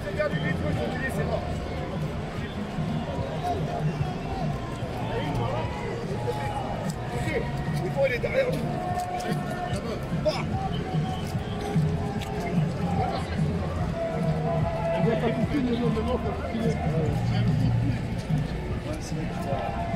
Regarde les vitraux, ils sont utilisés, c'est mort. Ok, il faut aller derrière nous. Bah. On va pas couper le nom de mort pour couper. C'est vrai que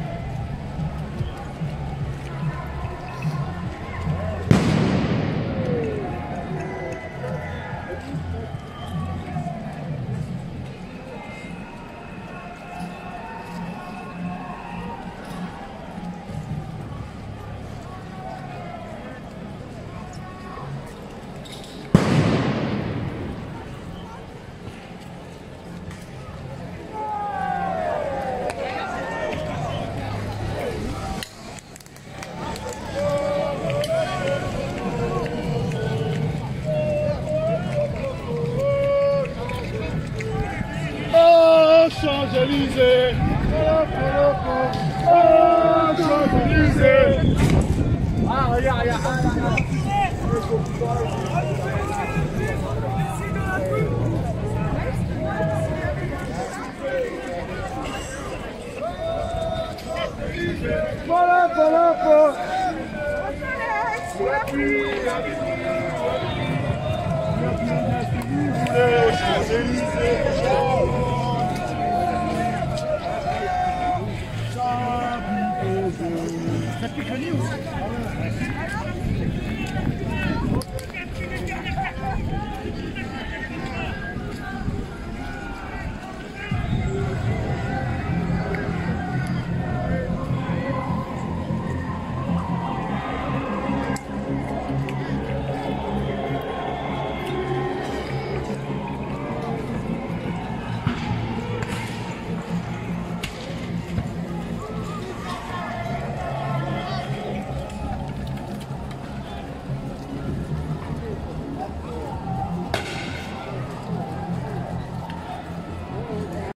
Champs-Élysées, Champs-Élysées. Ah, regarde, regarde. Voilà, voilà, voilà. Champs-Élysées. Ça pique le nez aussi.